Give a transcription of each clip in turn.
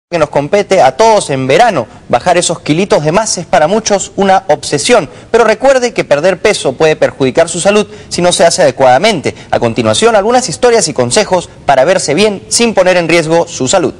Que nos compete a todos en verano. Bajar esos kilitos de más es para muchos una obsesión, pero recuerde que perder peso puede perjudicar su salud si no se hace adecuadamente. A continuación, algunas historias y consejos para verse bien sin poner en riesgo su salud.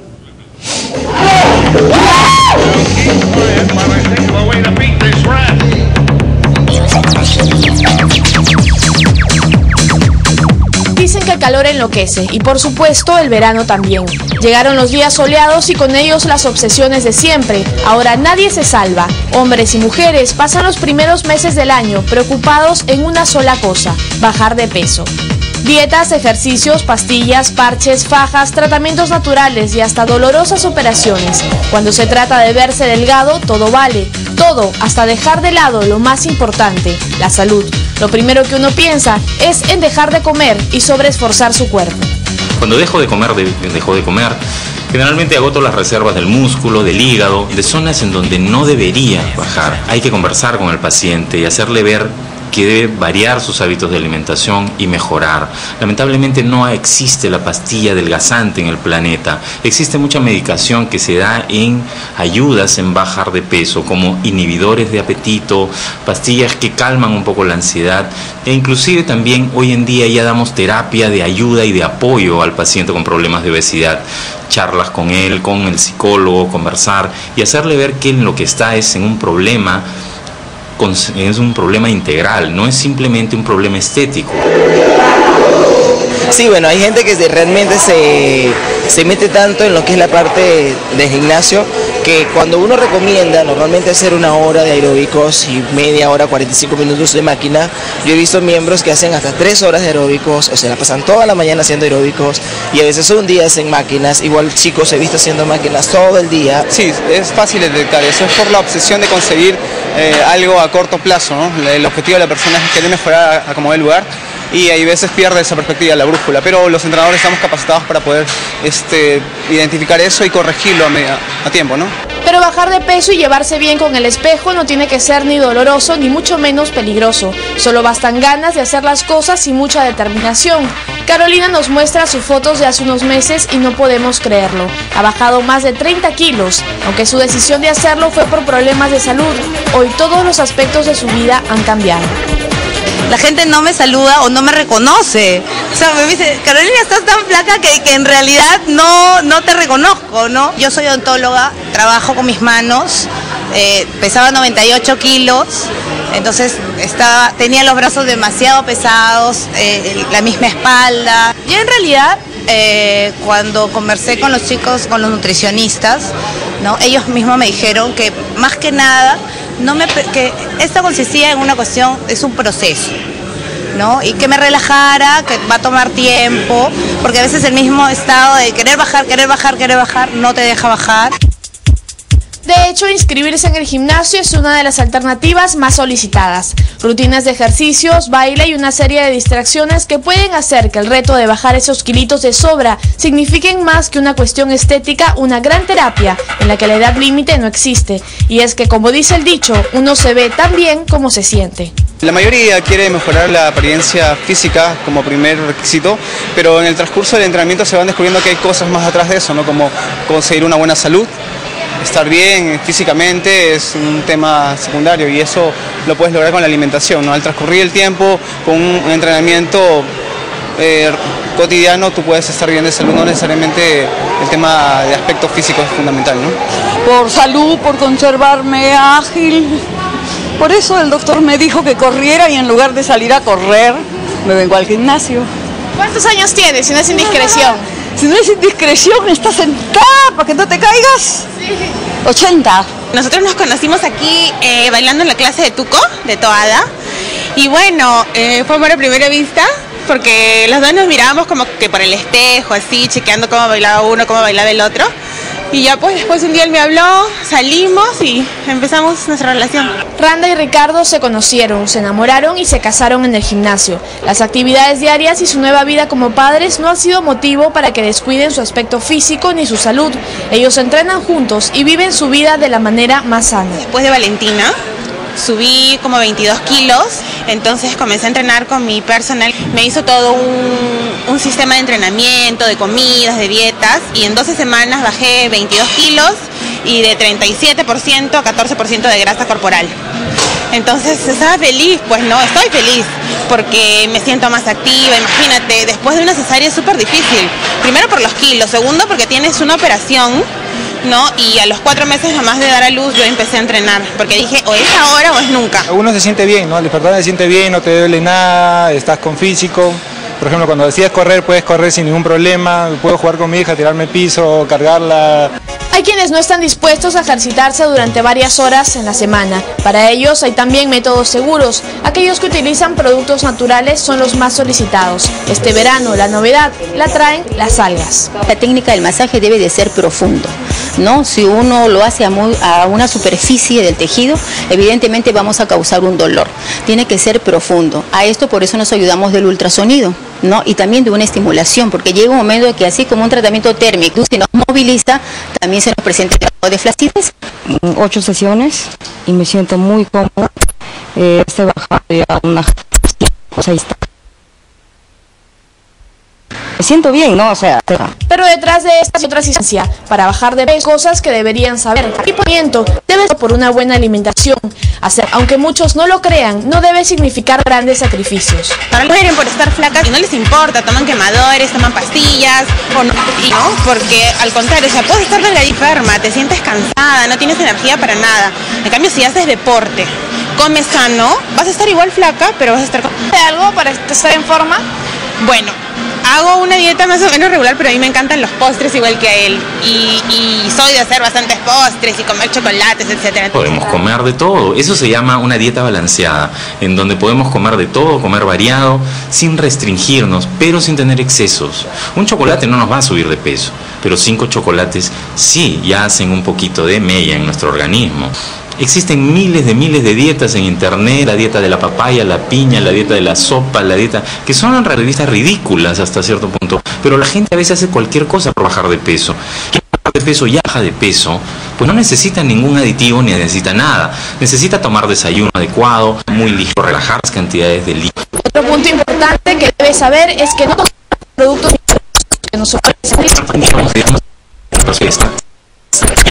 Dicen que el calor enloquece y por supuesto el verano también. Llegaron los días soleados y con ellos las obsesiones de siempre. Ahora nadie se salva. Hombres y mujeres pasan los primeros meses del año preocupados en una sola cosa: bajar de peso. Dietas, ejercicios, pastillas, parches, fajas, tratamientos naturales y hasta dolorosas operaciones. Cuando se trata de verse delgado, todo vale. Todo, hasta dejar de lado lo más importante, la salud. Lo primero que uno piensa es en dejar de comer y sobreesforzar su cuerpo. Cuando dejo de comer, generalmente agoto las reservas del músculo, del hígado, de zonas en donde no debería bajar. Hay que conversar con el paciente y hacerle ver que debe variar sus hábitos de alimentación y mejorar. Lamentablemente no existe la pastilla adelgazante en el planeta. Existe mucha medicación que se da en ayudas en bajar de peso, como inhibidores de apetito, pastillas que calman un poco la ansiedad, e inclusive también hoy en día ya damos terapia de ayuda y de apoyo al paciente con problemas de obesidad. Charlas con él, con el psicólogo, conversar y hacerle ver que en lo que está es en un problema. Es un problema integral, no es simplemente un problema estético. Sí, bueno, hay gente que realmente se mete tanto en lo que es la parte del gimnasio, que cuando uno recomienda normalmente hacer 1 hora de aeróbicos y media hora, 45 minutos de máquina, yo he visto miembros que hacen hasta 3 horas de aeróbicos, o sea, pasan toda la mañana haciendo aeróbicos y a veces un día hacen máquinas. Igual chicos he visto haciendo máquinas todo el día. Sí, es fácil detectar, eso es por la obsesión de conseguir algo a corto plazo, ¿no? El objetivo de la persona es querer mejorar a como dé lugar, y hay veces pierde esa perspectiva, la brújula, pero los entrenadores estamos capacitados para poder identificar eso y corregirlo a tiempo, ¿no? Pero bajar de peso y llevarse bien con el espejo no tiene que ser ni doloroso ni mucho menos peligroso. Solo bastan ganas de hacer las cosas y mucha determinación. Carolina nos muestra sus fotos de hace unos meses y no podemos creerlo. Ha bajado más de 30 kilos, aunque su decisión de hacerlo fue por problemas de salud. Hoy todos los aspectos de su vida han cambiado. La gente no me saluda o no me reconoce. O sea, me dice, Carolina, estás tan flaca que en realidad no te reconozco, ¿no? Yo soy odontóloga, trabajo con mis manos, pesaba 98 kilos, entonces tenía los brazos demasiado pesados, la misma espalda. Yo en realidad, cuando conversé con los chicos, con los nutricionistas, ¿no? Ellos mismos me dijeron que más que nada, que esto consistía en una cuestión, es un proceso, ¿no? Y que me relajara, que va a tomar tiempo, porque a veces el mismo estado de querer bajar, no te deja bajar. De hecho, inscribirse en el gimnasio es una de las alternativas más solicitadas. Rutinas de ejercicios, baile y una serie de distracciones que pueden hacer que el reto de bajar esos kilitos de sobra signifiquen más que una cuestión estética, una gran terapia en la que la edad límite no existe. Y es que, como dice el dicho, uno se ve tan bien como se siente. La mayoría quiere mejorar la apariencia física como primer requisito, pero en el transcurso del entrenamiento se van descubriendo que hay cosas más atrás de eso, ¿no? Como conseguir una buena salud. Estar bien físicamente es un tema secundario y eso lo puedes lograr con la alimentación, ¿no? Al transcurrir el tiempo, con un entrenamiento cotidiano, tú puedes estar bien de salud, no necesariamente el tema de aspecto físico es fundamental, ¿no? Por salud, por conservarme ágil. Por eso el doctor me dijo que corriera y en lugar de salir a correr, me vengo al gimnasio. ¿Cuántos años tienes, si no es indiscreción? Si no es indiscreción, estás sentada para que no te caigas. Sí. 80. Nosotros nos conocimos aquí bailando en la clase de Tuco, de Toada. Y bueno, fue amor a primera vista, porque los dos nos mirábamos como que por el espejo, así, chequeando cómo bailaba uno, cómo bailaba el otro. Y ya pues después un día él me habló, salimos y empezamos nuestra relación. Randa y Ricardo se conocieron, se enamoraron y se casaron en el gimnasio. Las actividades diarias y su nueva vida como padres no han sido motivo para que descuiden su aspecto físico ni su salud. Ellos entrenan juntos y viven su vida de la manera más sana. Después de Valentina, subí como 22 kilos Entonces comencé a entrenar con mi personal. Me hizo todo un sistema de entrenamiento, de comidas, de dietas, y en 12 semanas bajé 22 kilos y de 37% a 14% de grasa corporal. Entonces estaba feliz, pues no, estoy feliz porque me siento más activa. Imagínate, después de una cesárea es súper difícil. Primero por los kilos, segundo porque tienes una operación, ¿no? Y a los 4 meses nomás de dar a luz yo empecé a entrenar, porque dije, o es ahora o es nunca. Uno se siente bien, ¿no? Al despertar se siente bien, no te duele nada, estás con físico. Por ejemplo, cuando decides correr, puedes correr sin ningún problema. Puedo jugar con mi hija, tirarme al piso, cargarla. Hay quienes no están dispuestos a ejercitarse durante varias horas en la semana. Para ellos hay también métodos seguros. Aquellos que utilizan productos naturales son los más solicitados. Este verano la novedad la traen las algas. La técnica del masaje debe de ser profundo, ¿no? Si uno lo hace a una superficie del tejido, evidentemente vamos a causar un dolor. Tiene que ser profundo. A esto por eso nos ayudamos del ultrasonido, ¿no? Y también de una estimulación, porque llega un momento que así como un tratamiento térmico, si nos moviliza, también se nos presenta el grado de flacidez. 8 sesiones y me siento muy cómoda. Estoy bajando ya una... O sea, me siento bien, ¿no? O sea... Pero detrás de esta y otras instancias, para bajar de peso, cosas que deberían saber. El movimiento debe ser por una buena alimentación. Aunque muchos no lo crean, no debe significar grandes sacrificios. Para los mueren por estar flacas y no les importa, toman quemadores, toman pastillas, o no, porque al contrario, o sea, puedes estar delgada y enferma, te sientes cansada, no tienes energía para nada. En cambio, si haces deporte, comes sano, vas a estar igual flaca, pero vas a estar... ¿Algo para estar en forma? Bueno, hago una dieta más o menos regular, pero a mí me encantan los postres igual que a él. Y soy de hacer bastantes postres y comer chocolates, etcétera. Podemos comer de todo. Eso se llama una dieta balanceada, en donde podemos comer de todo, comer variado, sin restringirnos, pero sin tener excesos. Un chocolate no nos va a subir de peso, pero 5 chocolates sí, ya hacen un poquito de mella en nuestro organismo. Existen miles de dietas en internet, la dieta de la papaya, la piña, la dieta de la sopa, la dieta, que son en realidad ridículas hasta cierto punto, pero la gente a veces hace cualquier cosa por bajar de peso. Quien baja de peso y baja de peso, pues no necesita ningún aditivo ni necesita nada. Necesita tomar desayuno adecuado, muy ligero, relajar las cantidades de líquido. Otro punto importante que debes saber es que no todos los productos que nos ofrecen